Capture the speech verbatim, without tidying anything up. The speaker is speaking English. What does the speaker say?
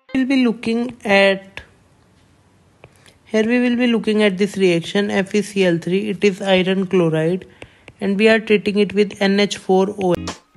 We'll be looking at here we will be looking at this reaction F e C l three. It is iron chloride and we are treating it with N H four O H.